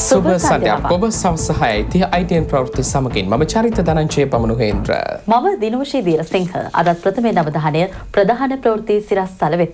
සුබ සන්ධ්‍යාවක් ඔබ සවස් 6යි ITN ප්‍රවෘත්ති සමගින් මම චරිත ධනංජය පමනුහේන්ද්‍ර මම දිනෝෂී දීරසිංහ අදත් ප්‍රථම නවධානය ප්‍රධාන ප්‍රවෘත්ති සිරස්තල වෙත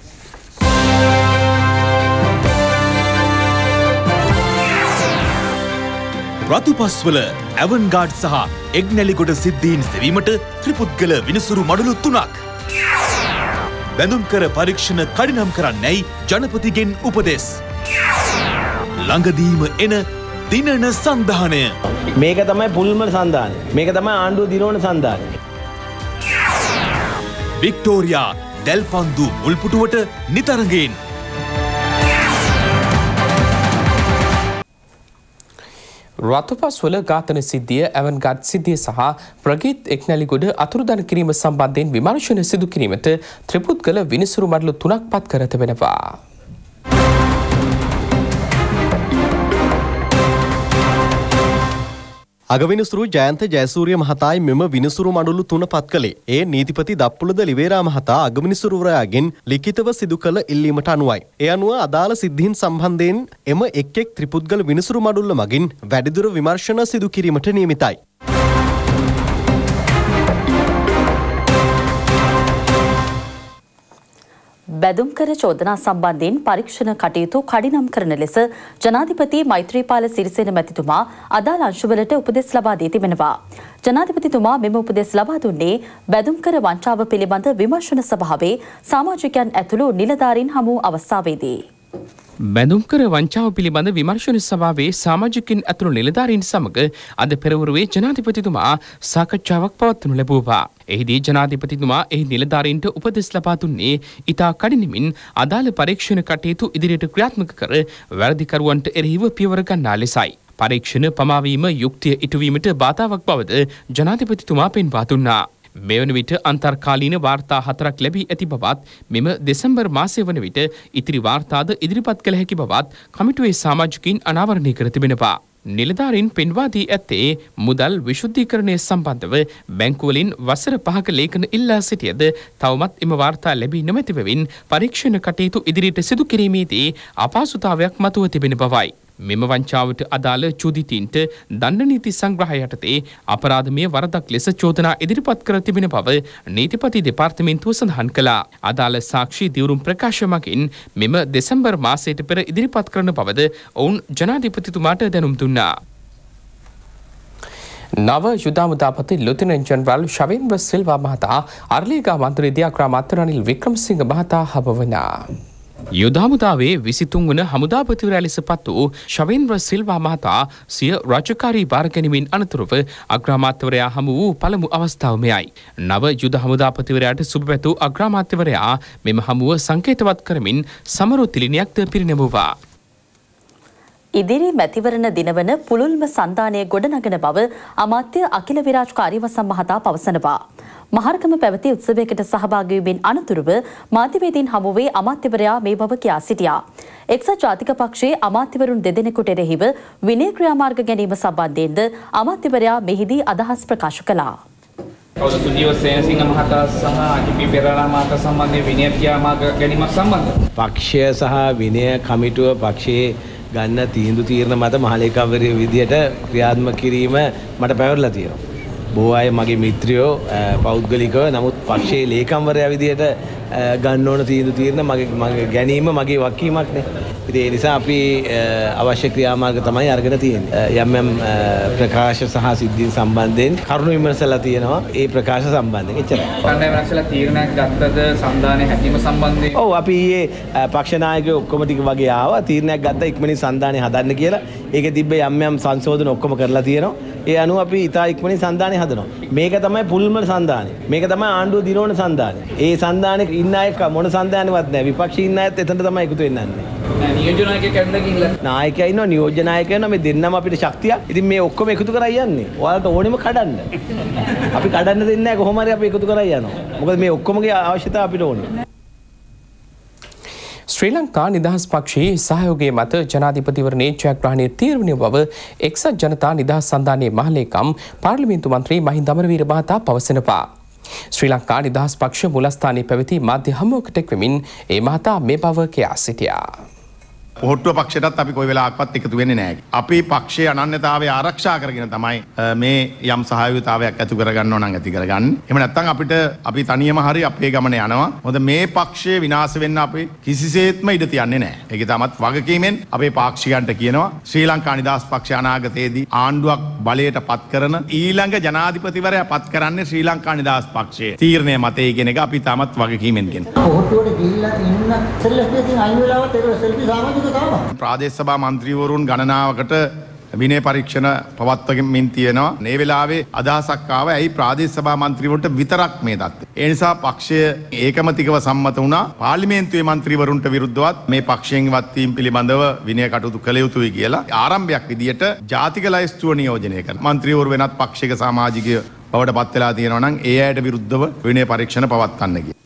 රතුපස්වල ඇවන්ගාඩ් සහ එග්නැලිගොඩ සිද්ධීන් සෙවීමට ත්‍රිපුද්ගල විනිසුරු මඩලු 3ක් බැඳුම්කර පරීක්ෂණ කඩිනම් කරන්නයි ජනපතිගෙන් උපදෙස් ළඟදීම එන දිනන සන්ධානය මේක තමයි පුල්ම සන්ධානය මේක තමයි ආණ්ඩුව දිනවන සන්ධානය වික්ටෝරියා දැල්පන්දු මුල්පුටුවට නිතරගෙන් රතුපස්වල ඝාතන සිද්ධිය ඇවන්ගාඩ් සිද්ධිය සහ ප්‍රගීත් එක්නැලිගොඩ අතුරුදන් කිරීම සම්බන්ධයෙන් විමර්ශන සිදු කිරීමට ත්‍රිපුද්ගල විනිසුරු මඩලු 3ක් පත් කර තිබෙනවා. අගවිනිසුරු ජයන්ත ජයසූරිය මහතායි මෙම විනිසුරු මඩලු 3 පත් කළේ. ඒ නීතිපති දප්පුලද ලිවේරා මහතා අගවිනිසුරුවරයාගෙන් ලිඛිතව සිදු කළ ඉල්ලීමට අනුවයි. ඒ අනුව අදාළ සිද්ධීන් සම්බන්ධයෙන් එම එක් ත්‍රිපුද්ගල විනිසුරු මඩුල්ල මගින් වැඩිදුර විමර්ශන සිදු කිරීමට නියමිතයි. බැදුම්කර චෝදනා සම්බන්ධයෙන් පරීක්ෂණ කටයුතු කඩිනම් කරන ලෙස ජනාධිපති මෛත්‍රීපාල සිරිසේන මැතිතුමා අදාළ අංශවලට උපදෙස් ලබා දී තිබෙනවා. ජනාධිපතිතුමා මෙම උපදෙස් ලබා දුන්නේ බැදුම්කර වංචාව පිළිබඳ විමර්ශන සභාවේ සමාජිකයන් ඇතුළු නිලධාරීන් හමු අවස්ථාවේදී. බැඳුම්කර වංචාව පිළිබඳ විමර්ශන සභාවේ සමාජිකින් ඇතුළු නිලධාරීන් සමග අද පෙරවරුවේ ජනාධිපතිතුමා සාකච්ඡාවක් පවත්වනු ලැබුවා. එහිදී ජනාධිපතිතුමා එහි නිලධාරීන්ට උපදෙස් ලබා දුන්නේ ඉතා කඩිනමින් අදාළ පරීක්ෂණ කටයුතු ඉදිරියට ක්‍රියාත්මක කර වැරදිකරුවන්ට එරෙහිව පියවර ගන්නා ලෙසයි. පරීක්ෂණ පමාවීම යුක්තිය ඉටුවීමට බාධාවක් බවද ජනාධිපතිතුමා පෙන්වා දුන්නා. මෙවන විට අන්තර්කාලීන වාර්තා 4ක් ලැබී ඇති බවත් මෙම දෙසැම්බර් මාසය වන විට ඉතිරි වාර්තාද ඉදිරිපත් කළ හැකි බවත් කමිටුවේ සමාජිකින් අනාවරණය කර තිබෙනවා. නිලධාරීන් පෙන්වා දී ඇත්තේ මුදල් විශුද්ධීකරණය සම්බන්ධව බැංකුවලින් වසර 5ක ලේඛන ඉල්ලා සිටියද තවමත් එම වාර්තා ලැබී නොමැති බැවින් පරීක්ෂණ කටයුතු ඉදිරියට සිදු කිරීමේදී අපහසුතාවයක් මතුව තිබෙන බවයි. මෙම වංචාවට අදාළ චුදිතීන්ට දණ්ඩ නීති සංග්‍රහය යටතේ අපරාධමය වරදක් ලෙස චෝදනා ඉදිරිපත් කර තිබෙන බව නීතිපති දෙපාර්තමේන්තුව සඳහන් කළා. අදාළ සාක්ෂි දිවුරුම් ප්‍රකාශ මගින් මෙම දෙසැම්බර් මාසයට පෙර ඉදිරිපත් කරන බවද ඔවුන් ජනාධිපතිතුමාට දැනුම් දුන්නා. නව යුදාමුදාපති ලුතිනන්ට් ජෙනරාල් ශවේන්ද්‍ර සිල්වා මහතා අර්ලීගා මන්ත්‍රී දියාග්‍රාමාත්‍ය රනිල් වික්‍රමසිංහ මහතා හබවනා. යුදාමුදාවේ 23 වන හමුදාපතිවරයා ලෙස පත් වූ ශවේන්ද්‍ර සිල්වා මහතා සිය රාජකාරී බාර ගැනීමෙන් අනතුරුව අග්‍රාමාත්‍යවරයා හමු වූ පළමු අවස්ථාව මෙයයි. නව යුද හමුදාපතිවරයාට සුබ පැතූ අග්‍රාමාත්‍යවරයා මෙම හමුව සංකේතවත් කරමින් සමරු තිලිනයක්ද පිරිනැමුවා. ඉදිරි මැතිවරණ දිනවන පුළුල්ම සන්ධානය ගොඩනගන බව අමාත්‍ය අකිල විරාජ් කාර්යවසම් මහතා පවසනවා. මහරගම පැවති උත්සවයකට සහභාගී වීමෙන් අනතුරුව මාධ්‍යවේදීන් හමුවේ අමාත්‍යවරයා මේ බව කියා සිටියා. එක්සත් ජාතික පක්ෂයේ අමාත්‍යවරුන් දෙදෙනෙකුට එරෙහිව විනය ක්‍රියාමාර්ග ගැනීම සම්බන්ධයෙන්ද අමාත්‍යවරයා මෙහිදී අදහස් ප්‍රකාශ කළා. සුජීව සේනසිංහ මහතා සහ අජිපි පෙරේරා මහතා සම්බන්ධයෙන් විනය ක්‍රියාමාර්ග ගැනීමක් සම්බන්ධව පක්ෂය සහ විනය කමිටුව පක්ෂයේ ගන්න තීන්දුව මත මහලේකම්වරිය විදියට ක්‍රියාත්මක කිරීම මට පැවරලා තියෙනවා. බොහෝ අය මගේ මිත්‍රයෝ පෞද්ගලිකව නමුත් පක්ෂයේ ලේකම්වරයා විදියට ගන්න ඕන තීන්දුව මගේ ගැනීම මගේ වගකීමක් නේ. ඉතින් ඒ නිසා අපි අවශ්‍ය ක්‍රියාමාර්ග තමයි අරගෙන තියෙන්නේ. යම් යම් ප්‍රකාශ සහ සිද්ධීන් සම්බන්ධයෙන් කරුණු විමසලා තියෙනවා. ඒ ප්‍රකාශ සම්බන්ධයෙන් එච්චරයි. කණ්ඩායම රැස්ලා තීරණයක් ගත්තද සන්ධානයේ හැදීම සම්බන්ධයෙන්? ඔව් අපි ඊයේ පක්ෂ නායකයෝ ඔක්කොම ටික වගේ ආවා. තීරණයක් ගත්තා ඉක්මනින් සන්ධානය හදන්න කියලා. ඒකේ තිබ්බ යම් යම් සංශෝධන ඔක්කොම කරලා තියෙනවා. ඒ අනුව අපි ඉතා ඉක්මනින් සන්ධානය හදනවා. මේක තමයි පුල්ම සන්ධානය. මේක තමයි ආණ්ඩුව දිනවන සන්ධානය. ඒ සන්ධානයේ ඉන්න අය මොන සන්ධානයවත් නැහැ. විපක්ෂයේ ඉන්න අයත් එතනට තමයි එකතු වෙන්නේ. නියෝජ්‍ය නායකයෙක් කැඩලා ගිහිල්ලා. නායකයා ඉන්නවා, නියෝජ්‍ය නායකයා ඉන්නවා. මේ දෙන්නම අපිට ශක්තියක්. ඉතින් මේ ඔක්කොම එකතු කරලා යන්නේ. ඔයාලට ඕනෙම කඩන්න. අපි කඩන්න දෙන්නේ නැහැ. කොහොම හරි අපි එකතු කරලා යනවා. මොකද මේ ඔක්කොමගේ අවශ්‍යතාව අපිට ඕනේ. ශ්‍රී ලංකා නිදහස් පක්ෂයේ සහයෝගය මත ජනාධිපතිවරණයේ ජයග්‍රහණය තීරණය බව එක්සත් ජනතා නිදහස් සන්ධානයේ මහලේකම් පාර්ලිමේන්තු මන්ත්‍රී මහින්ද අමරවීර මහතා පවසනවා. ශ්‍රී ලංකා නිදහස් පක්ෂ මුලස්ථානයේ පැවති මාධ්‍ය හමුවකට එක්වමින් ඒ මහතා මේ බව කියා සිටියා. පොහොට්ටුව පක්ෂයටත් අපි කොයි වෙලාවකවත් එකතු වෙන්නේ නැහැ. අපි පක්ෂයේ අනන්‍යතාවය ආරක්ෂා කරගෙන තමයි මේ යම් සහයෝගීතාවයක් ඇති කරගන්න ඕන නම් ඇති කරගන්නේ. එහෙම නැත්නම් අපි තනියම හරි අපේ ගමන යනවා. මොකද මේ පක්ෂය විනාශ වෙන්න අපි කිසිසේත්ම ඉඩ තියන්නේ නැහැ. ඒක තමත් වගකීමෙන් අපේ පාක්ෂිකයන්ට කියනවා ශ්‍රී ලංකා නිදහස් පක්ෂය අනාගතයේදී ආණ්ඩුවක් බලයට පත් කරන ඊළඟ ජනාධිපතිවරයා පත් කරන්නේ ශ්‍රී ලංකා නිදහස් පක්ෂයේ තීරණය මතය කියන එක අපි තමත් වගකීමෙන් කියනවා. පොහොට්ටුවට ගිහිල්ලා ඉන්න සෙල්ලස්පියකින් අයින් වෙලාවට ඒක සෙල්ෆි සමාජික තාම ප්‍රාදේශ සභා මන්ත්‍රීවරුන් ගණනාවකට විනය පරීක්ෂණ පවත්වමින් තියෙනවා. මේ වෙලාවේ අදහසක් ආව ඇයි ප්‍රාදේශ සභා මන්ත්‍රීවරුන්ට විතරක් මේ தත්ත්වය. ඒ නිසා පක්ෂය ඒකමතිකව සම්මත වුණා පාර්ලිමේන්තුවේ මන්ත්‍රීවරුන්ට විරුද්ධවත් මේ පක්ෂයෙන් ඉවත් වීම පිළිබඳව විනය කටයුතු කළ යුතුයි කියලා ආරම්භයක් විදියට ජාතික ලයිස්තුව නියෝජනය කරනවා. මන්ත්‍රීවරු වෙනත් පක්ෂික සමාජිකය බවට පත් වෙලා තියෙනවා නම් ඒ අයට විරුද්ධව විනය පරීක්ෂණ පවත්වන්න කියලා.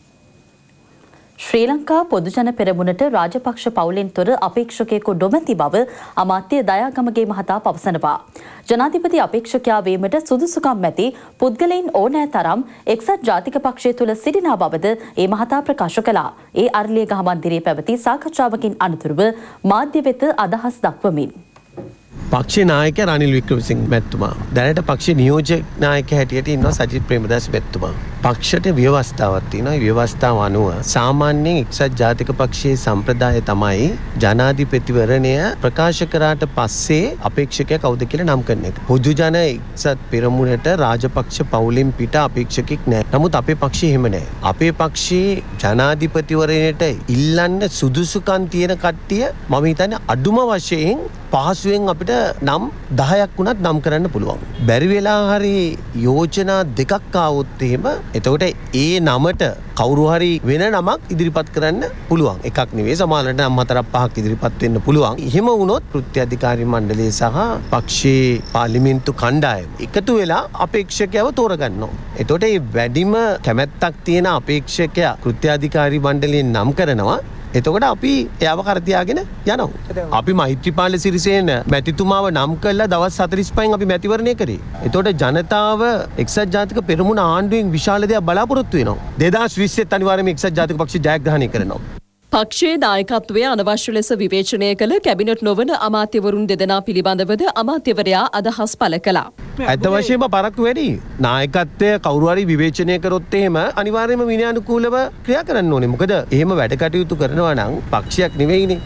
ශ්‍රී ලංකා පොදුජන පෙරමුණට රාජපක්ෂ පවුලෙන් තොර අපේක්ෂකයෙකු නොමැති බව අමාත්‍ය දයාගමගේ මහතා පවසනවා. ජනාධිපති අපේක්ෂකයා වීමට සුදුසුකම් ඇති පුද්ගලයන් ඕනෑ තරම් එක්සත් ජාතික පක්ෂය තුළ සිටිනා බවද ඒ මහතා ප්‍රකාශ කළා. ඒ අරලියගහ මන්දිරයේ පැවති සාකච්ඡාවකින් අනතුරුව මාධ්‍ය වෙත අදහස් දක්වමින්. පක්ෂ නායක රනිල් වික්‍රමසිංහ මැතිතුමා දැනට පක්ෂ නියෝජක නායක හැටියට ඉන්නවා සජිත් ප්‍රේමදාස මැතිතුමා. පක්ෂයට ව්‍යවස්ථාවක් තියෙනවා. ඒ ව්‍යවස්ථාව අනුව සාමාන්‍යයෙන් එක්සත් ජාතික පක්ෂයේ සම්ප්‍රදාය තමයි ජනාධිපතිවරණය ප්‍රකාශ කරාට පස්සේ අපේක්ෂකයා කවුද කියලා නම් කරන එක. පොදු ජන එක්සත් පෙරමුණට රාජපක්ෂ පවුලෙන් පිට අපේක්ෂකෙක් නැහැ. නමුත් අපේ පක්ෂයේ එහෙම නැහැ. අපේ පක්ෂයේ ජනාධිපතිවරණයට ඉල්ලන්න සුදුසුකම් තියෙන කට්ටිය මම හිතන්නේ අඩුම වශයෙන් පහසුවෙන් අපිට නම් 10ක් වුණත් නම් කරන්න පුළුවන්. බැරි වෙලා හරි යෝජනා දෙකක් ආවොත් එහෙම එතකොට ඒ නමට කවුරු හරි වෙන නමක් ඉදිරිපත් කරන්න පුළුවන්. එකක් නෙවෙයි සමහරවිට නම් 4-5ක් ඉදිරිපත් වෙන්න පුළුවන්. එහෙම වුණොත් කෘත්‍යාධිකාරී මණ්ඩලය සහ පක්ෂයේ පාර්ලිමේන්තු කණ්ඩායම එකතු වෙලා අපේක්ෂකයව තෝරගන්නවා. එතකොට මේ වැඩිම කැමැත්තක් තියෙන අපේක්ෂකයා කෘත්‍යාධිකාරී මණ්ඩලයෙන් නම් කරනවා. එතකොට අපි එයාව කරතියාගෙන යනවා. අපි මෛත්‍රීපාල සිරිසේන මැතිතුමාව නම් කළා දවස් 45න් අපි මැතිවරණය කරේ. එතකොට ජනතාව එක්සත් ජාතික පෙරමුණ ආණ්ඩුවෙන් විශාල දෙයක් බලාපොරොත්තු වෙනවා. 2020 අනිවාර්යයෙන්ම එක්සත් ජාතික පක්ෂය ජයග්‍රහණය කරනවා. පක්ෂයේ නායකත්වය අනවශ්‍ය ලෙස විවේචනය කළ කැබිනට් නොවන අමාත්‍යවරුන් දෙදෙනා පිළිබඳවද අමාත්‍යවරයා අදහස් පළ කළා. ඇත්ත වශයෙන්ම පරක්කු වැඩි. නායකත්වය කවුරු හරි විවේචනය කරොත් එහෙම අනිවාර්යයෙන්ම විනයානුකූලව ක්‍රියා කරන්න ඕනේ. මොකද එහෙම වැඩ කටයුතු කරනවා නම් පක්ෂයක් නෙවෙයිනේ.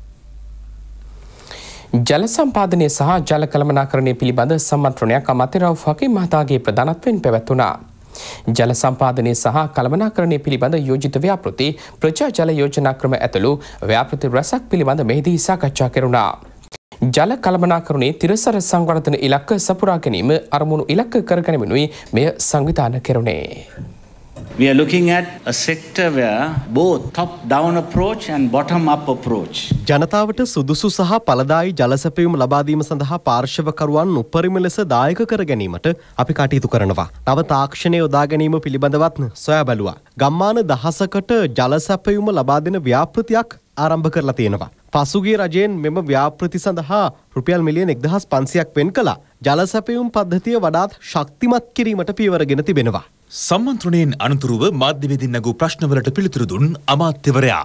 ජල සම්පාදනය සහ ජල කළමනාකරණය පිළිබඳ සම්මන්ත්‍රණයක් අමාත්‍ය රවුෆ් හකීම් මහතාගේ ප්‍රධානත්වයෙන් පැවැත්වුණා. ජල සම්පාදනය සහ කළමනාකරණය පිළිබඳ යෝජිත ව්‍යාපෘති ප්‍රජා ජල යෝජනා ක්‍රම ඇතුළු ව්‍යාපෘති රැසක් පිළිබඳ මෙහිදී සාකච්ඡා කෙරුණා. ජල කළමනාකරණයේ තිරසර සංවර්ධන ඉලක්ක සපුරා ගැනීම අරමුණු ඉලක්ක කරගැනීමෙනුයි මෙය සංවිධානය කෙරුණේ. We are looking at a sector where both top-down approach and bottom-up approach. ජනතාවට සුදුසු සහ ඵලදායී ජල සැපයුම ලබා දීම සඳහා පාර්ශවකරුවන් උපරිම ලෙස දායක කර ගැනීමට අපි කටයුතු කරනවා. නව තාක්ෂණය යොදා ගැනීම පිළිබඳවත් සොයා බැලුවා. ගම්මාන දහසකට ජල සැපයුම ලබා දෙන ව්‍යාපෘතියක් ආරම්භ කරලා තියෙනවා. පසුගිය රජයෙන් මෙම ව්‍යාපෘති සඳහා රුපියල් මිලියන 1500ක් වෙන් කළා. ජල සැපයුම් පද්ධතිය වඩාත් ශක්තිමත් කිරීමට පියවරගෙන තිබෙනවා. සම්මන්ත්‍රණයෙන් අනතුරුව මාධ්‍යවේදීන් නගු ප්‍රශ්නවලට පිළිතුරු දුන් අමාත්‍යවරයා.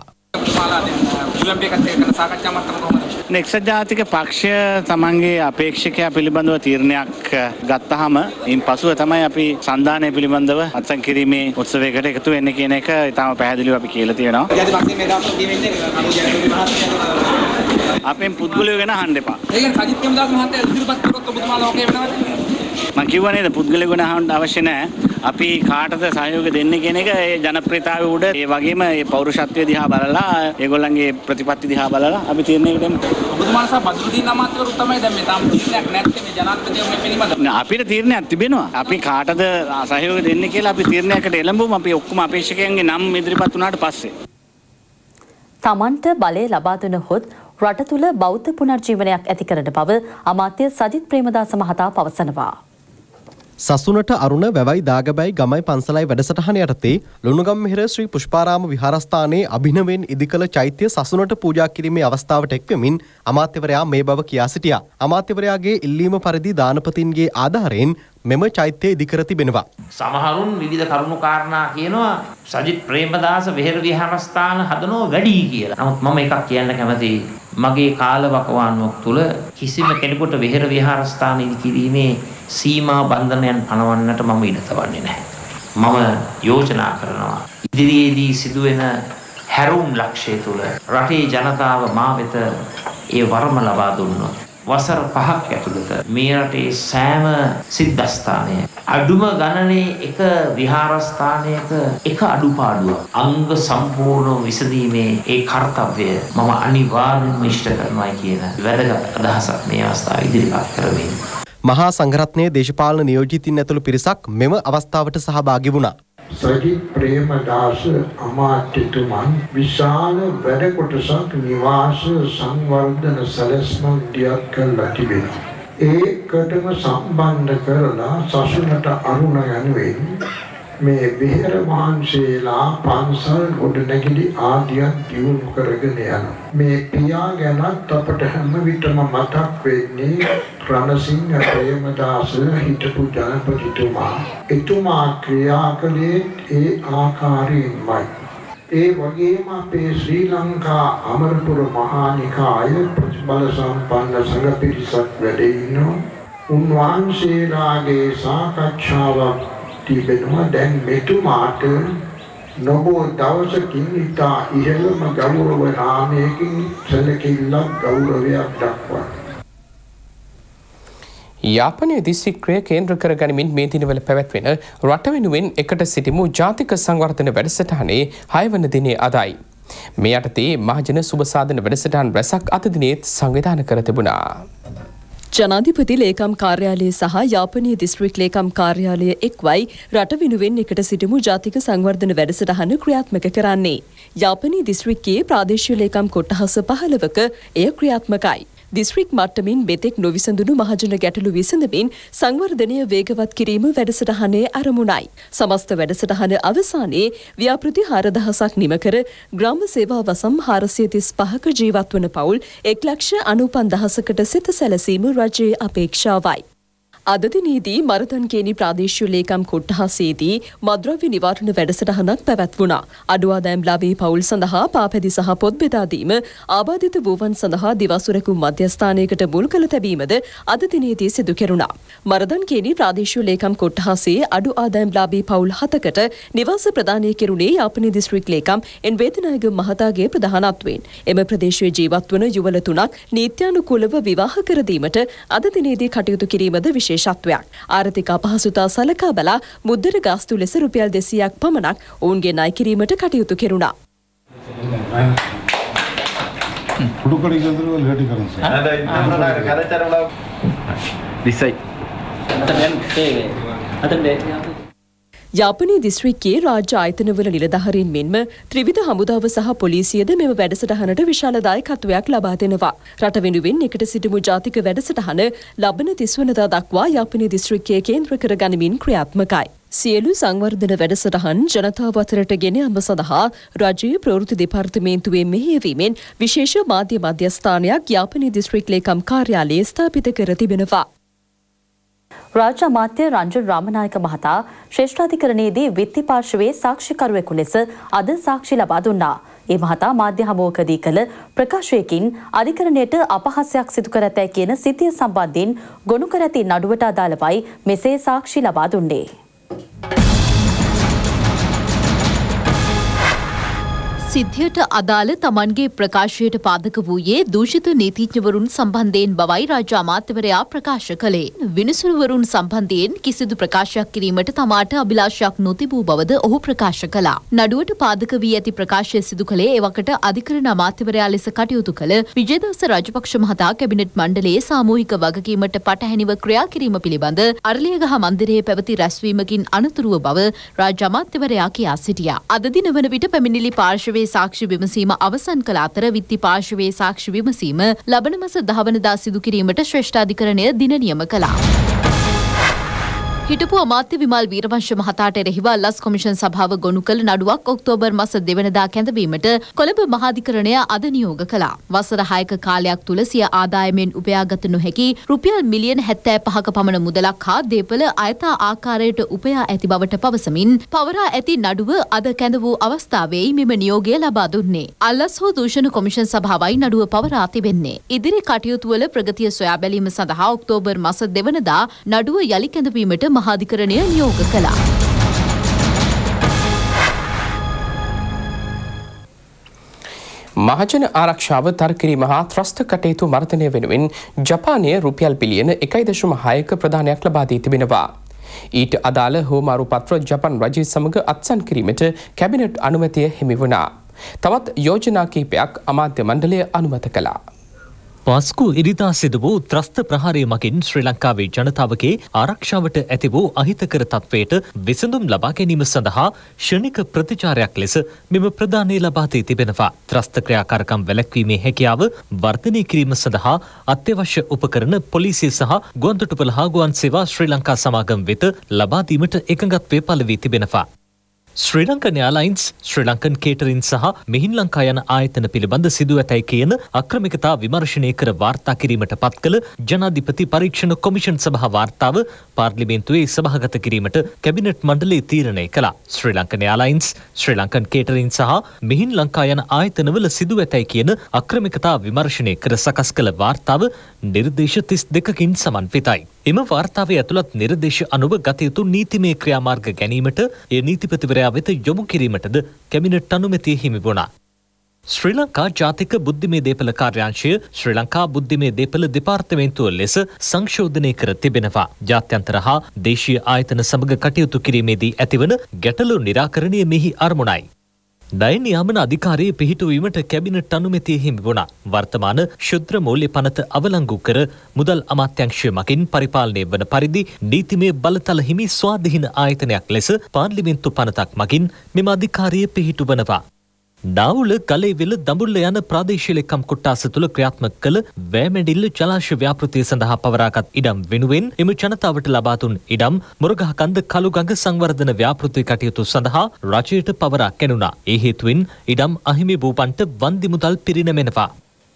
එක්සත් ජාතික පක්ෂය තමන්ගේ අපේක්ෂකයා පිළිබඳව තීරණයක් ගත්තාම ඉන් පසුව තමයි අපි සන්ධානය පිළිබඳව අත්සන් කිරීමේ උත්සවයකට එකතු වෙන්න කියන එක ඉතාම පැහැදිලිව අපි කියලා තියෙනවා. අපෙන් පුද්ගලයෝ ගැන අහන්න එපා. මම කිව්වා නේද පුද්ගලයෝ ගැන අහන්න අවශ්‍ය නැහැ. අපි කාටද සහයෝගය දෙන්නේ කියන එක ඒ ජනප්‍රියතාවය උඩ ඒ වගේම ඒ පෞරුෂත්වය දිහා බලලා ඒගොල්ලන්ගේ ප්‍රතිපත්ති දිහා බලලා අපි තීරණයකට එමු. ඔබතුමාලා සහ බදුරුදීන් අමාත්‍යවරු තමයි දැන් මේ තාම තීරණයක් නැත්තේ මේ ජනාධිපතිව මේ පිළිබඳව. අපිට තීරණයක් තිබෙනවා. අපි කාටද සහයෝගය දෙන්නේ කියලා අපි තීරණයකට එළඹුමු. අපි ඔක්කොම අපේක්ෂකයන්ගේ නම් ඉදිරිපත් වුණාට පස්සේ. තමන්ට බලය ලබා දුනහොත් රට තුළ බෞද්ධ පුනර්ජීවනයක් ඇති කරන බව අමාත්‍ය සජිත් ප්‍රේමදාස මහතා පවසනවා. සසුනට අරුණ වැවයි දාගබැයි ගමයි පන්සලයි වැඩසටහන යටතේ ලුණුගම්මිහිර ශ්‍රී පුෂ්පාරාම විහාරස්ථානයේ අභිනවයෙන් ඉදිකළ චෛත්‍ය සසුනට පූජා කිරීමේ අවස්ථාවට එක්වෙමින් අමාත්‍යවරයා මේ බව කියා සිටියා. අමාත්‍යවරයාගේ ඉල්ලීම පරිදි දානපතින්ගේ ආධාරයෙන් මෙම චෛත්‍යය ඉදිකර තිබෙනවා. සමහරුන් විවිධ කරුණු කාරණා කියනවා සජිත් ප්‍රේමදාස වෙහෙර විහාරස්ථාන හදනෝ වැඩි කියලා. නමුත් මම එකක් කියන්න කැමතියි. මගේ කාලවකවානුවක් තුල කිසිම කෙනෙකුට වෙහෙර විහාරස්ථාන ඉදි කිරීමේ සීමා බන්ධනයන් පනවන්නට මම ඉඩ තබන්නේ නැහැ. මම යෝජනා කරනවා ඉදිරියේදී සිදුවෙන හැරුම් ලක්ෂය තුල රටේ ජනතාව මා වෙත ඒ වරම ලබා දුන්නොත් වසර 5ක් ඇතුළත මේ රටේ සෑම සිද්ධාස්ථානය අඩුම ගණනේ එක විහාරස්ථානයක එක අඩුපාඩුවක් අංග සම්පූර්ණ විසඳීමේ ඒ කාර්යය මම අනිවාර්යෙන්ම ඉෂ්ට කරනවා කියන වැදගත් අදහසක් මේ අවස්ථාවේ ඉදිරිපත් කරමින් මහා සංඝරත්නයේ දේශපාලන නියෝජිතින් ඇතුළු පිරිසක් මෙම අවස්ථාවට සහභාගී වුණා. සජිත් ප්‍රේමදාස අමාත්‍යතුමන් විශාල වැඩ කොටසක් නිවාස සංවර්ධන සැලැස්මක් දියත් කරලා තිබෙනවා. ඒකටම සම්බන්ධ කරලා සසුනට අරුණ යනුවෙන් මේ විහෙර වහන්සේලා පන්සල් ගොඩනැගිලි ආදියක් දියුණු කරගෙන යනවා. මේ පියා ගැනත් අපට හැම විටම මතක් වෙන්නේ රණසිංහ ප්‍රේමදාස හිටපු ජනපතිතුමා. එතුමා ක්‍රියා කළේ ඒ ආකාරයෙන්මයි. ඒ වගේම අපේ ශ්‍රී ලංකා අමරපුර මහානිකාය ප්‍රතිබල සම්පන්න සංඝ පිරිසක් වැඩ ඉන්නවා. උන්වහන්සේලාගේ සාකච්ඡාවක් තිබෙනවා. දැන් මෙතුමාට නොබෝ දවසකින් ඉතා ඉහළම ගෞරව නාමයකින් සැලකිල්ලක් ගෞරවයක් දක්වනවා. යාපනයේ දිස්ත්‍රික්කය කේන්ද්‍ර කර ගනිමින් මේ දිනවල පැවැත්වෙන රට වෙනුවෙන් එකට සිටිමු ජාතික සංවර්ධන වැඩසටහනේ 6 වන දිනේ අදයි. මේ යටතේ මහජන සුබ සාධන වැඩසටහන් රැසක් අද දිනේත් සංවිධානය කර තිබුණා. ජනාධිපති ලේකම් කාර්යාලය සහ යාපනීය දිස්ත්‍රික් ලේකම් කාර්යාලය එක්වයි රට වෙනුවෙන් එකට සිටිමු ජාතික සංවර්ධන වැඩසටහන ක්‍රියාත්මක කරන්නේ. යාපනීය දිස්ත්‍රික්කයේ ප්‍රාදේශීය ලේකම් කොට්ටහස 15ක එය ක්‍රියාත්මකයි. දිස්ත්‍රික් මට්ටමින් මෙතෙක් නොවිසඳුණු මහජන ගැටලු විසඳමින් සංවර්ධනය වේගවත් කිරීම වැඩසටහනේ අරමුණයි. සමස්ත වැඩසටහන අවසානයේ ව්‍යාපෘති 4000ක් නිම කර ග්‍රාම සේවා වසම් 435ක ජීවත් වන පවුල් 1,95,000කට සිත සැලසීම රජයේ අපේක්ෂාවයි. අද දිනේදී මරතන්කේනි ප්‍රාදේශීය ලේකම් කොට්ටහසේදී මද්‍රව්‍ය නිවාරණ වැඩසටහනක් පැවැත්වුණා. අඩු ආදායම්ලාභී පවුල් සඳහා පාපැදි සහ පොත් බෙදා දීම, ආබාධිත වූවන් සඳහා දිවසුරකුම් මධ්‍යස්ථානයකට මුල් කළ තැබීමද අද දිනේදී සිදු කෙරුණා. මරදන්කේනි ප්‍රාදේශීය ලේකම් කොට්ටහසේ අඩු ආදායම්ලාභී පවුල් 7කට නිවාස ප්‍රදානය කෙරුණේ යාපනීය දිස්ත්‍රික් ලේකම් එන් වේදනායක මහතාගේ ප්‍රධානත්වයෙන්. එම ප්‍රදේශයේ ජීවත් වන යුවළ 3ක් නීත්‍යානුකූලව විවාහ කර දීමට අද දිනේදී කටයුතු කිරීමද විශේෂ ආර්ථික අපහසුතා සලකා බලා මුද්දර ගාස්තු ලෙස රුපියල් 200ක් පමණක් ඔවුන්ගේ ණය කිරීමට කටයුතු කෙරුණා. යාපනීය දිස්ත්‍රික්කයේ රාජ්‍ය ආයතනවල නිලධාරීන් මෙන්ම ත්‍රිවිධ හමුදාව සහ පොලිසියද මෙම වැඩසටහනට විශාල දායකත්වයක් ලබා දෙනවා. රට වෙනුවෙන් එකට සිටිමු ජාතික වැඩසටහන ලබන 30 වනදා දක්වා යාපනීය දිස්ත්‍රික්කයේ කේන්ද්‍ර කර ගනිමින් ක්‍රියාත්මකයි. සියලු සංවර්ධන වැඩසටහන් ජනතාව අතරට ගෙන යාම සඳහා රජයේ ප්‍රවෘත්ති දෙපාර්තමේන්තුවේ මෙහෙයවීමෙන් විශේෂ මාධ්‍ය මධ්‍යස්ථානයක් යාපනීය දිස්ත්‍රික් ලේකම් කාර්යාලයේ ස්ථාපිත කර තිබෙනවා. රාජ්‍ය අමාත්‍ය රංජන් රාමනායක මහතා ශ්‍රේෂ්ඨාධිකරණයේදී විත්ති පාර්ශවයේ සාක්ෂිකරුවෙකු ලෙස අද සාක්ෂි ලබා දුන්නා. ඒ මහතා මාධ්‍ය හමුවකදී කළ ප්‍රකාශයකින් අධිකරණයට අපහාසයක් සිදු කර ඇතැයි කියන සිතිය සම්බන්ධයෙන් ගොනු කර ඇති නඩුවට අදාළවයි මෙසේ සාක්ෂි ලබා දුන්නේ. සිද්ධියට අදාළ තමන්ගේ ප්‍රකාශයට පාදක වූයේ දූෂිත නීතිඥවරුන් සම්බන්ධයෙන් බවයි රාජ්‍ය අමාත්‍යවරයා ප්‍රකාශ කළේ. විනිසුරුවරුන් සම්බන්ධයෙන් කිසිදු ප්‍රකාශයක් කිරීමට තමාට අභිලාෂයක් නොතිබූ බවද ඔහු ප්‍රකාශ කළා. නඩුවට පාදක වී ඇති ප්‍රකාශය සිදු කළේ එවකට අධිකරණ අමාත්‍යවරයා ලෙස කටයුතු කළ විජේදාස රාජපක්ෂ මහතා කැබිනට් මණ්ඩලයේ සාමූහික වගකීමට පටහැනිව ක්‍රියා කිරීම පිළිබඳ අරලියගහ මන්දිරයේ පැවති රැස්වීමකින් අනතුරුව බව රාජ්‍ය අමාත්‍යවරයා කියා සිටියා. අද දින වන විට පැමිණිලි පාර්ශවයේ සාක්ෂි විමසීම අවසන් කළ අතර විත්ති පාර්ශවයේ සාක්ෂි විමසීම ලබන මාස 10 වනදා සිදු කිරීමට ශ්‍රේෂ්ඨාධිකරණය දින නියම කළා. හිටපු අමාත්‍ය විමල් වීරවංශ මහතාට එරෙහිව අල්ලස් කොමිෂන් සභාව ගොනු කළ නඩුවක් ඔක්තෝබර් මාස 2 වෙනිදා කැඳවීමට කොළඹ මහාධිකරණය අද නියෝග කළා. වසර 6ක කාලයක් තුල සිය ආදායමෙන් උපයාගත නොහැකි රුපියල් මිලියන 75ක පමණ මුදලක් හා දේපල අයථා ආකාරයට උපයා ඇති බවට පවසමින් පවරා ඇති නඩුව අද කැඳ වූ අවස්ථාවේ මෙම නියෝගය ලබා දුන්නේ. අල්ලස් හෝ දූෂණ කොමිෂන් සභාවයි නඩුව පවරා තිබෙන්නේ. ඉදිරි කටයුතු වල ප්‍රගතිය සොයා බැලීම සඳහා ඔක්තෝබර් මාස 2 වෙනිදා නඩුව යලි කැඳවීමට මහාධිකරණය නියෝග කළා. මහජන ආරක්ෂාව තර්කිරීම හා ත්‍රස්ත කටයුතු මර්ධනය වෙනුවෙන් ජපානය රුපියල් බිලියන 1.6ක ප්‍රදානයක් ලබා දී තිබෙනවා. ඊට අදාළ හෝමාරු පත්‍ර ජපන් රජය සමග අත්සන් කිරීමට කැබිනට් අනුමැතිය හිමි වුණා. තවත් යෝජනා කිහිපයක් අමාත්‍ය මණ්ඩලය අනුමත කළා. පාස්කු ඉරිදා සිදු වූ ත්‍රස්ත ප්‍රහාරය මගින් ශ්‍රී ලංකාවේ ජනතාවගේ ආරක්ෂාවට ඇති වූ අහිතකර තත්වයට විසඳුම් ලබා ගැනීම සඳහා ක්ෂණික ප්‍රතිචාරයක් ලෙස මෙම ප්‍රදානය ලබා දී තිබෙනවා. ත්‍රස්ත ක්‍රියාකාරකම් වැළැක්වීමේ හැකියාව වර්ධනය කිරීම සඳහා අත්‍යවශ්‍ය උපකරණ පොලිසිය සහ ගුවන්තොටුපළ හා ගුවන් සේවා ශ්‍රී ලංකා සමාගම් වෙත ලබා දීමට එකඟත්වය පළ වී තිබෙනවා. Sri Lankan airlines Sri Lankan catering සහ මෙහින් ලංකා යන ආයතන පිළිබඳ සිදු ඇතැයි කියන අක්‍රමිකතා විමර්ශනය කර වාර්තා කිරීමට පත් කළ ජනාධිපති පරීක්ෂණ කොමිෂන් සභා වාර්තාව පාර්ලිමේන්තුවේ සභාගත කිරීමට කැබිනට් මණ්ඩලය තීරණය කළා. Sri Lankan airlines Sri Lankan catering සහ මෙහින් ලංකා යන ආයතනවල සිදු ඇතැයි කියන අක්‍රමිකතා විමර්ශනය කර සකස් කළ වාර්තාව නිර්දේශ 32කින් සමන්විතයි. එම වාර්තාවේ ඇතුළත් නිර්දේශ අනුව ගත යුතු නීතිමය ක්‍රියාමාර්ග ගැනීමට ඒ නීතිපතිවරයා වෙත යොමු කිරීමටද කැබිනට් අනුමැතිය හිමි වුණා. ශ්‍රී ලංකා ජාතික බුද්ධිමය දේපල කාර්යාංශය ශ්‍රී ලංකා බුද්ධිමය දේපල දෙපාර්තමේන්තුව ලෙස සංශෝධනය කර තිබෙනවා. ජාත්‍යන්තර හා දේශීය ආයතන සමග කටයුතු කිරීමේදී ඇතිවන ගැටලු නිරාකරණය මෙහි අරමුණයි. ණය නියාමන අධිකාරිය පිහිටුවීමට කැබිනට් අනුමැතිය හිමි වුණා. වර්තමාන ශුද්‍ර මූල්‍ය පනත අවලංගු කර මුදල් අමාත්‍යාංශය මගින් පරිපාලනය වන පරිදි නීතිමය බලතල හිමි ස්වාධීන ආයතනයක් ලෙස පාර්ලිමේන්තු පනතක් මගින් මෙම අධිකාරිය පිහිටුවනවා. නාවුල ගලේවිල දඹුල්ල යන ප්‍රාදේශීය ලේකම් කොට්ටාස තුළ ක්‍රියාත්මක කළ වෑමැඩිල්ල ජලාශ ව්‍යාපෘතිය සඳහා පවරාගත් ඉඩම් වෙනුවෙන් එම ජනතාවට ලබා දුන් ඉඩම් මුරගහකන්ද කළුගඟ සංවර්ධන ව්‍යාපෘති කටයුතු සඳහා රජයට පවරා කැණුණා. ඒ හේතුවෙන් ඉඩම් අහිමි වූපන්ට වන්දි මුදල් පිරිනැමෙනවා.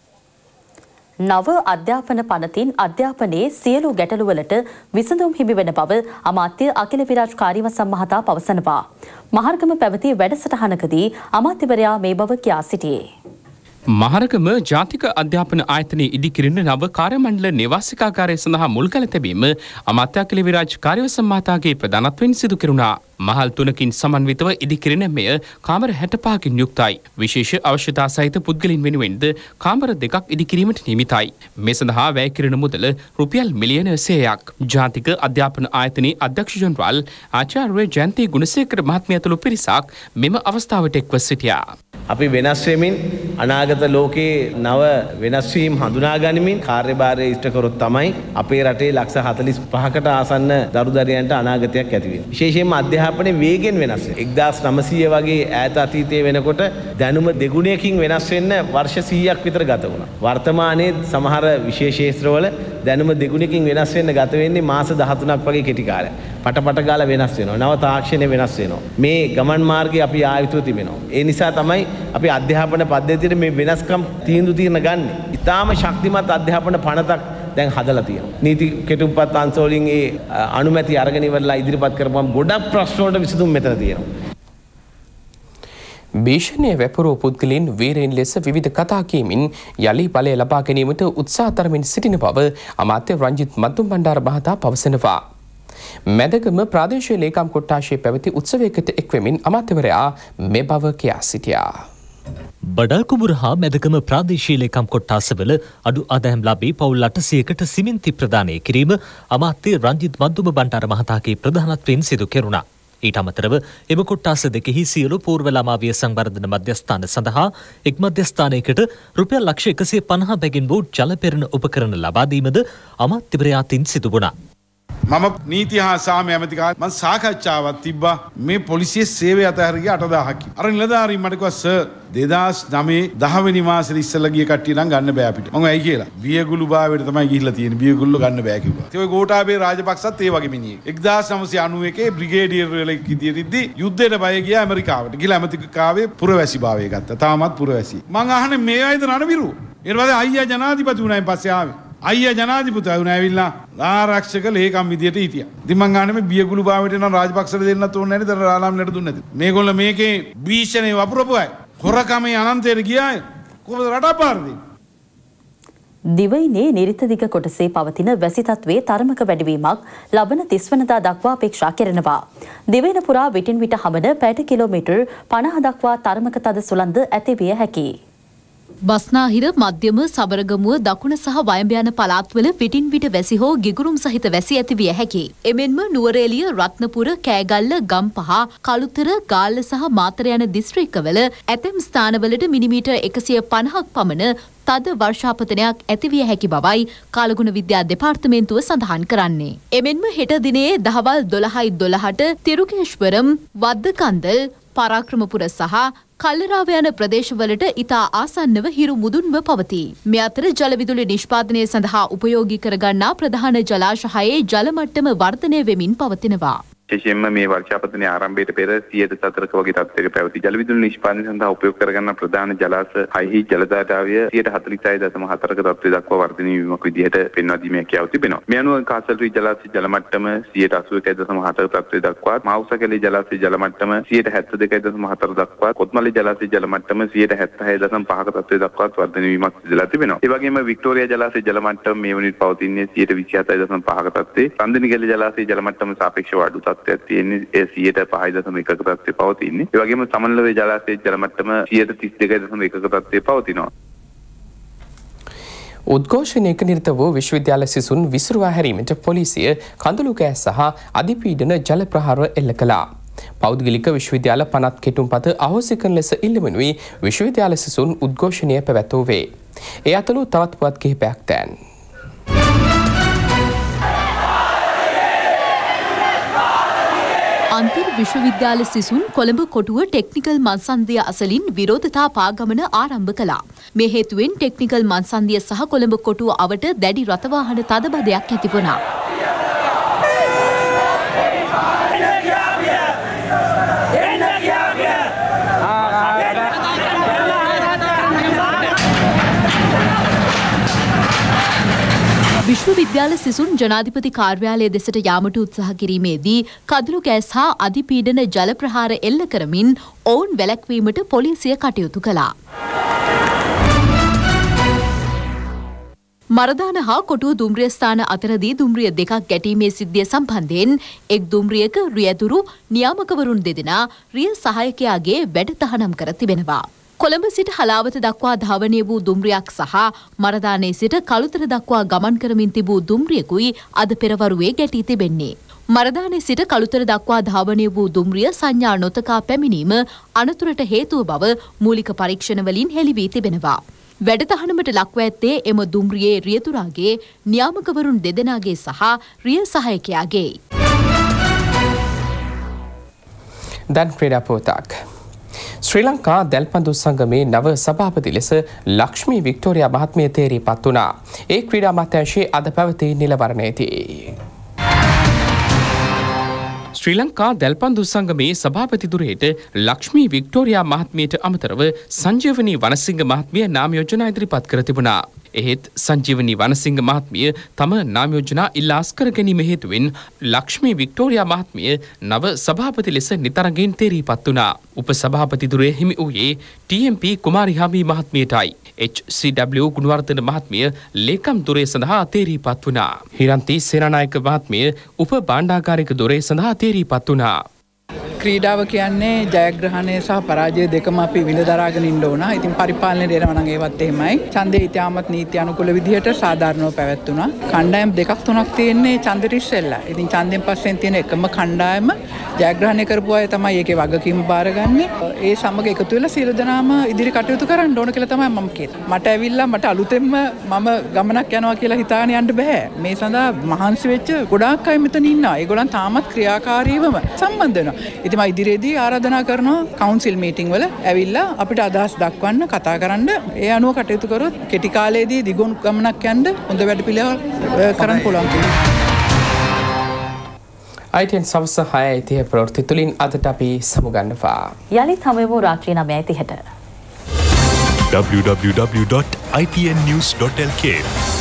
නව අධ්‍යාපන පනතින් අධ්‍යාපනයේ සියලු ගැටලුවලට විසඳුම් හිමි වෙන බව අමාත්‍ය අකිල විරාජ් කාරිවසම් මහතා පවසනවා. මහරගම පැවති වැඩසටහනකදී අමාත්‍යවරයා මේ බව කියා සිටියේ. මහරගම ජාතික අධ්‍යාපන ආයතනයේ ඉදිකිරින නව කාර්යමණ්ඩල නිවාසිකාගාරය සඳහා මුල්කල තැබීම අමාත්‍ය අකිල විරාජ් කාරිවසම් මහතාගේ ප්‍රධානත්වයෙන් සිදු කෙරුණා. මහල් 3කින් සමන්විතව ඉදිකිරෙන මෙය කාමර 65කින් යුක්තයි. විශේෂ අවශ්‍යතා සහිත පුද්ගලින් වෙනුවෙන්ද කාමර 2ක් ඉදිකිරීමට නියමිතයි. මේ සඳහා වැය කෙරෙන මුදල රුපියල් මිලියන 100ක්. ජාතික අධ්‍යාපන ආයතනයේ අධ්‍යක්ෂ ජනරාල් ආචාර්ය ජයන්ති ගුණසේකර මහත්මිය ඇතුළු පිරිසක් මෙම අවස්ථාවට එක්ව සිටියා. අපි වෙනස් වෙමින් අනාගත ලෝකයේ නව වෙනස් වීම් හඳුනා ගනිමින් කාර්යභාරය ඉෂ්ට කරොත් තමයි අපේ රටේ ලක්ෂ 45කට ආසන්න දරුදරියන්ට අනාගතයක් ඇති වෙන්නේ. විශේෂයෙන්ම අධ්‍යාපනයේ වේගෙන් වෙනස් වෙනවා. 1900 වගේ ඈත අතීතයේ වෙනකොට දැනුම දෙගුණයකින් වෙනස් වෙන්න වර්ෂ 100ක් විතර ගත වුණා. වර්තමානයේ සමහර විශේෂ ක්ෂේත්‍රවල දැනුම දෙගුණයකින් වෙනස් වෙන්න ගත වෙන්නේ මාස 13ක් වගේ කෙටි කාලයක්. පටපට ගාලා වෙනස් වෙනවා. නව තාක්ෂණය වෙනස් වෙනවා. මේ ගමන් මාර්ගය අපි ආයුතුව තිබෙනවා. ඒ නිසා තමයි අපි අධ්‍යාපන පද්ධතියේ මේ වෙනස්කම් තීරණ ගන්න. ඉතාම ශක්තිමත් අධ්‍යාපන පනතක් දැන් හදලා තියෙනවා. නීති කෙටුම්පත් අංශ වලින් ඒ අනුමැතිය අරගෙන ඉවරලා ඉදිරිපත් කරපුවම ගොඩක් ප්‍රශ්න වලට විසඳුම් මෙතන තියෙනවා. භීෂණයේ වැපුරූ පුද්ගලයන් වීරයන් ලෙස විවිධ කතා කියමින් යලි බලය ලබා ගැනීමට උත්සාහ දරමින් සිටින බව අමාත්‍ය රංජිත් මද්දුම් බණ්ඩාර මහතා පවසනවා. මැදගම ප්‍රාදේශීය ලේකම් කොට්ටාශයේ පැවති උත්සවයකට එක්වෙමින් අමාත්‍යවරයා මේ බව කියා සිටියා. බඩල්කුඹුර හා මැදගම ප්‍රාදේශීය ලේකම් කොට්ටාසවල අඩු ආදායම් ලාභී පවුල් 800කට සිමෙන්ති ප්‍රදානය කිරීම අමාත්‍ය රංජිත් මද්දුම බණ්ඩාර මහතාගේ ප්‍රධානත්වයෙන් සිදු කෙරුණා. ඊට අමතරව එම කොට්ටාස දෙකෙහි සියලු පූර්ව ළමාවිය සංවර්ධන මධ්‍යස්ථාන සඳහා එක් මධ්‍යස්ථානයකට රුපියල් ලක්ෂ 150 බැගින් වූ ජල පෙරණ උපකරණ ලබා දීමද අමාත්‍යවරයාටින් සිදු වුණා. මම නීති හා සාමය ඇමතිකාර මම සාකච්ඡාවක් තිබ්බා මේ පොලිසියේ සේවය අතහැරිය 8000ක්. අර නිලධාරීන් මට කිව්වා සර් 2009 10 වෙනි මාසෙ ඉස්සෙල්ලා ගිය කට්ටිය නම් ගන්න බෑ අපිට. මම ඇයි කියලා. බියගුළු භාවයට තමයි ගිහිල්ලා තියෙන්නේ. බියගුළු ගන්න බෑ කිව්වා. ඒ ඔය ගෝඨාභය රාජපක්ෂත් ඒ වගේ මිනිහෙක්. 1991 බ්‍රිගේඩියර් වෙලෙක් විදියටදී යුද්ධයට බය ගියා ඇමරිකාවට. ගිහලා ඇමරිකාවේ පුරවැසි භාවය ගත්තා. තාමත් පුරවැසි. මං අහන්නේ මේ අයද රණවිරු. ඊට පස්සේ අයියා ජනාධිපති වුණායින් පස්සේ ආවේ. අයියා ජනාධිපති වුණා ඇවිල්ලා ආරක්ෂක ලේකම් විදියට හිටියා. ඉතින් මං අහන්නේ මේ බියගුළු භාවයට නම් රාජපක්ෂට දෙන්නත් ඕනේ නැද්ද? රාලාම්ලට දුන්නේ නැද්ද? මේගොල්ලෝ මේකේ භීෂණේ වපුරපු අය. හොරකමේ අනන්තයට ගියාය. කොහොමද රට පාරදී? දිවයිනේ නිරිත දිග කොටසේ පවතින වැසි තත්ත්වයේ තරමක වැඩිවීමක් ලබන 30 වෙනිදා දක්වා අපේක්ෂා කෙරෙනවා. දිවයින පුරා විටින් විට හමන පැයට කිලෝමීටර් 50 දක්වා තරමක තද සුළංද ඇතිවිය හැකියි. බස්නාහිර මධ්‍යම සබරගමුව දකුණ සහ වයඹ යන පළාත්වල විටින් විට වැසි හෝ ගිගුරුම් සහිත වැසි ඇතිවිය හැකියි. එමෙන්ම නුවරඑළිය, රත්නපුර, කෑගල්ල, ගම්පහ, කළුතර, ගාල්ල සහ මාතර යන දිස්ත්‍රික්කවල ඇතැම් ස්ථානවලට මිලිමීටර් 150ක් පමණ තද වර්ෂාපතනයක් ඇතිවිය හැකි බවයි කාලගුණ විද්‍යා දෙපාර්තමේන්තුව සඳහන් කරන්නේ. එමෙන්ම හෙට දිනේ දහවල් 12:12ට තිරුකේශ්වරම්, වද්දකන්දල්, පරාක්‍රමපුර සහ කල්ලරාව යන ප්‍රදේශවලට ඉතා ආසන්නව හිරු මුදුන්ව පවතී. මේ අතර ජල විදුලි නිෂ්පාදනය සඳහා උපයෝගී කරගන්නා ප්‍රධාන ජලාශහයේ ජල මට්ටම වර්ධනය වෙමින් පවතිනවා. විශේෂයෙන්ම මේ වර්ෂාපතනයේ ආරම්භයට පෙර 104ක වගේ තත්ත්වයක පැවති ජල විදුලි නිෂ්පාදනය සඳහා උපයෝග කරගන්න ප්‍රධාන ජලාශයෙහි ජල ධාරාවය 46.4ක තත්ත්වයට දක්වා වර්ධනය වීමක් විදිහට පෙන්වා දීමේ හැකියාව තිබෙනවා. මේ අනුව කාසල්වී ජලාශයේ ජල මට්ටම 81.4ක තත්ත්වයට දක්වා, මාවුසකැලේ ජලාශයේ ජල මට්ටම 72.4 දක්වා, කොත්මලේ ජලාශයේ ජල මට්ටම 76.5ක තත්ත්වයට දක්වා වර්ධනය වීමක් සිදුලා තිබෙනවා. ඒ වගේම වික්ටෝරියා ජලාශයේ ජල මට්ටම මේ වන විට පවතින්නේ 27.5ක තත්ත්වයේ, සන්දිනිගැලේ ජලාශයේ ජල මට්ටම සාපේක්ෂව අඩු තියෙන්නේ 5.1ක තත්ත්වයේ පවතින්නේ. ඒ වගේම සමනලවේ ජලාශයේ ජල මට්ටම 32.1ක තත්ත්වයේ පවතිනවා. උද්ඝෝෂණයක නිරත වූ විශ්වවිද්‍යාල සිසුන් විසිරුවා හැරීමට පොලිසිය කඳුළු ගෑස් සහ අධිපීඩන ජල ප්‍රහාර එල්ල කළා. පෞද්ගලික විශ්වවිද්‍යාල පනත් කෙටුම්පත අහෝසි කරන ලෙස ඉල්ලමනුයි විශ්වවිද්‍යාල සිසුන් උද්ඝෝෂණය පැවැත්වුවේ. ඒ අතලු තවත් පුවත් කිහිපයක් දැන්. අන්තර් විශ්වවිද්‍යාල සිසුන් කොළඹ කොටුව ටෙක්නිකල් මන්සන්දිය අසලින් විරෝධතා පාගමන ආරම්භ කළා. මේ හේතුවෙන් ටෙක්නිකල් මන්සන්දිය සහ කොළඹ කොටුව අවට දැඩි රථවාහන තදබදයක් ඇති වුණා. විශ්වවිද්‍යාල සිසුන් ජනාධිපති කාර්යාලය දෙසට යාමට උත්සාහ කිරීමේදී කඳුළු ගෑස් හා අධිපීඩන ජල ප්‍රහාර එල්ල කරමින් ඔවුන් වැළැක්වීමට පොලිසිය කටයුතු කළා. මරදාන හා කොටුව දුම්රිය ස්ථාන අතරදී දුම්රිය දෙකක් ගැටීමේ සිද්ධිය සම්බන්ධයෙන් එක් දුම්රියක රියදුරු නියාමකවරුන් දෙදෙනා රිය සහායකයාගේ වැඩ තහනම් කර තිබෙනවා. කොළඹ සිට හලාවත දක්වා ධාවනය වූ දුම්රියක් සහ මරදානේ සිට කළුතර දක්වා ගමන් කරමින් තිබූ දුම්රියකුයි අද පෙරවරුවේ ගැටී තිබෙන්නේ. මරදානේ සිට කළුතර දක්වා ධාවනය වූ දුම්රිය සංඥා නොතකා පැමිණීම අනතුරට හේතුව බව මූලික පරීක්ෂණ වලින් හෙළි වී තිබෙනවා. වැඩතහනමට ලක්ව ඇත්තේ එම දුම්රියේ රියතුරාගේ, නියාමකවරුන් දෙදෙනාගේ සහ රිය සහායකයාගේ. දැන් ක්‍රීඩා පුවතක්. ශ්‍රී ලංකා දැල්පන්දු සංගමේ නව සභාපති ලෙස ලක්ෂ්මී වික්ටෝරියා මහත්මිය තේරී පත් වුණා. ඒ ක්‍රීඩා අමාත්‍යාංශයේ අද පැවති නිලවරණයේදී ශ්‍රී ලංකා දැල්පන්දු සංගමේ සභාපති ධුරයට ලක්ෂ්මී වික්ටෝරියා මහත්මියට අමතරව සංජීවනී වනසිංහ මහත්මිය නාම යෝජනා ඉදිරිපත් කර තිබුණා. එහෙත් සංජීවනී වනසිංහ මහත්මිය තම නාම යෝජනා ඉල්ලා අස්කර ගැනීම හේතුවෙන් ලක්ෂ්මී වික්ටෝරියා මහත්මිය නව සභාපති ලෙස නිතරගෙන් තේරීපත් වුණා. උපසභාපති ධුරය හිමි වූයේ TMP කුමාරිහාමි මහත්මියටයි. HCW ගුණවර්ධන මහත්මිය ලේකම් ධුරය සඳහා තේරීපත් වුණා. හිරන්ති සේනානායක මහත්මිය උප භාණ්ඩාගාරික ධුරය සඳහා තේරීපත් වුණා. ක්‍රීඩාව කියන්නේ ජයග්‍රහණය සහ පරාජය දෙකම අපි විඳ දරාගෙන ඉන්න ඕන. ඉතින් පරිපාලනයේ දෙනවා නම් ඒවත් එහෙමයි. ඡන්දේ ඉතාමත් නීති අනුකූල විදිහට සාධාරණව පැවැත්වුණා. කණ්ඩායම් දෙකක් තුනක් තියෙන්නේ ඡන්දෙට ඉස්සෙල්ලා. ඉතින් ඡන්දෙන් පස්සෙන් තියෙන එකම කණ්ඩායම ජයග්‍රහණය කරපු අය තමයි ඒකේ වගකීම බාරගන්නේ. ඒ සමග එකතු වෙලා සියලු දෙනාම ඉදිරි කටයුතු කරන්න ඕන කියලා තමයි මම කියන්නේ. මට ඇවිල්ලා මට අලුතෙන්ම මම ගමනක් යනවා කියලා හිතාගෙන යන්න බෑ. මේ සඳහා මහන්සි වෙච්ච ගොඩාක් අය මෙතන ඉන්නවා. ඒගොල්ලන් තාමත් ක්‍රියාකාරීවම සම්බන්ධ වෙනවා. ඉතින් මම ඉදිරියේදී ආරාධනා කරනවා කවුන්සිල් මීටින් වල ඇවිල්ලා අපිට අදහස් දක්වන්න කතා කරන්න. ඒ අනුව කටයුතු කරොත් කෙටි කාලයේදී දිගුන් ගමනක් යන්න හොඳ වැඩපිළිවෙල කරන්න පුළුවන් කියලා. අයිටෙන් සවස 6:30 ප්‍රවෘත්ති තුලින් අදට අපි සමුගන්නවා. යලිත් හමුවෙමු රාත්‍රී 9:30ට. www.itnnews.lk